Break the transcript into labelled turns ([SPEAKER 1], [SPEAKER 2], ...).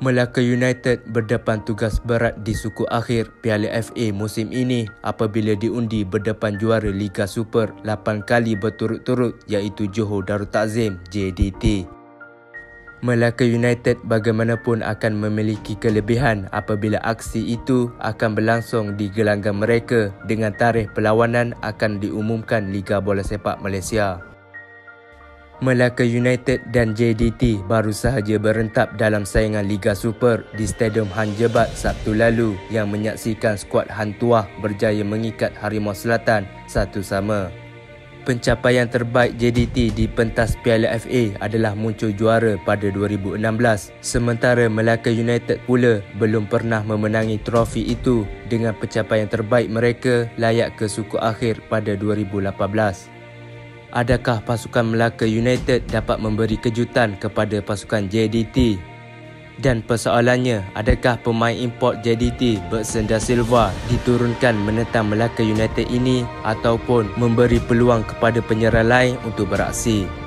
[SPEAKER 1] Melaka United berdepan tugas berat di suku akhir Piala FA musim ini apabila diundi berdepan juara Liga Super 8 kali berturut-turut iaitu Johor Darul Takzim JDT. Melaka United bagaimanapun akan memiliki kelebihan apabila aksi itu akan berlangsung di gelanggang mereka dengan tarikh perlawanan akan diumumkan Liga Bola Sepak Malaysia. Melaka United dan JDT baru sahaja berentap dalam saingan Liga Super di Stadium Han Jebat Sabtu lalu yang menyaksikan skuad Hang Tuah berjaya mengikat Harimau Selatan 1-1. Pencapaian terbaik JDT di pentas Piala FA adalah muncul juara pada 2016, sementara Melaka United pula belum pernah memenangi trofi itu dengan pencapaian terbaik mereka layak ke suku akhir pada 2018. Adakah pasukan Melaka United dapat memberi kejutan kepada pasukan JDT? Dan persoalannya, adakah pemain import JDT Bergson Da Silva diturunkan menentang Melaka United ini ataupun memberi peluang kepada penyerang lain untuk beraksi?